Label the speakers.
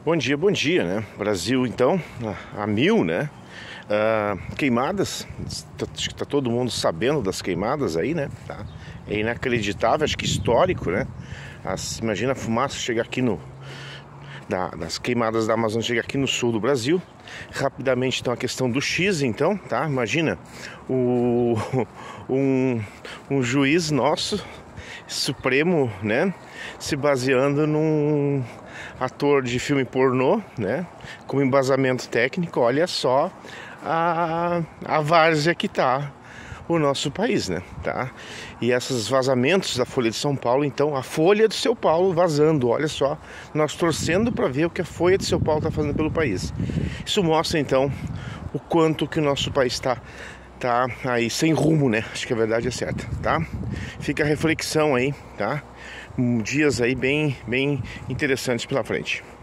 Speaker 1: Bom dia, né? Brasil, então, a mil, né? Queimadas, acho que tá todo mundo sabendo das queimadas aí, né? Tá? É inacreditável, acho que histórico, né? Imagina a fumaça chegar aqui das queimadas da Amazônia chegar aqui no sul do Brasil. Rapidamente, então, a questão do X, então, tá? Imagina um juiz nosso, supremo, né? Se baseando num ator de filme pornô, né? Como embasamento técnico, olha só a várzea que tá o nosso país, né? Tá? E esses vazamentos da Folha de São Paulo, então, a Folha de São Paulo vazando, olha só, nós torcendo para ver o que a Folha de São Paulo está fazendo pelo país. Isso mostra, então, o quanto que o nosso país tá aí sem rumo, né? Acho que a verdade é certa, tá? Fica a reflexão aí, tá? Dias aí bem interessantes pela frente.